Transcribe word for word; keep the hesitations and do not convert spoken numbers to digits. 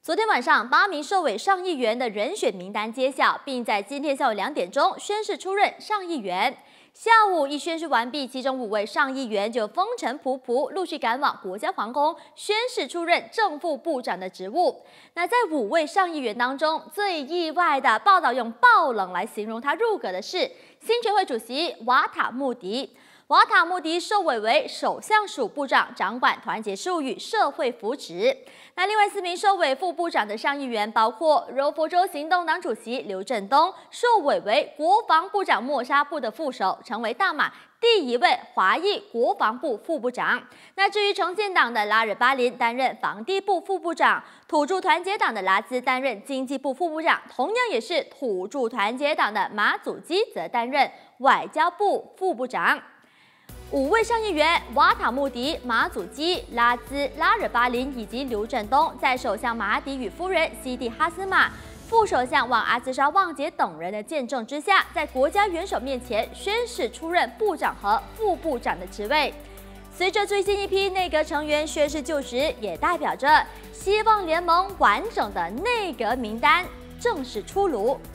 昨天晚上，八名受委上议员的人选名单揭晓，并在今天下午两点钟宣誓出任上议员。下午一宣誓完毕，其中五位上议员就风尘仆仆，陆续赶往国家皇宫宣誓出任正副部长的职务。那在五位上议员当中，最意外的报道用爆冷来形容他入阁的是新全会主席瓦塔穆迪。 瓦塔穆迪受委为首相署部长，掌管团结事务与社会福祉。那另外四名受委副部长的上议员，包括柔佛州行动党主席刘振东，受委为国防部长莫沙部的副手，成为大马第一位华裔国防部副部长。那至于重建党的拉尔巴林担任防地部副部长，土著团结党的拉兹担任经济部副部长，同样也是土著团结党的马祖基则担任外交部副部长。 五位上议员瓦塔穆迪、马祖基、拉兹、拉尔巴林以及刘振东，在首相马哈迪与夫人西蒂哈斯玛、副首相旺阿兹沙旺杰等人的见证之下，在国家元首面前宣誓出任部长和副部长的职位。随着最新一批内阁成员宣誓就职，也代表着希望联盟完整的内阁名单正式出炉。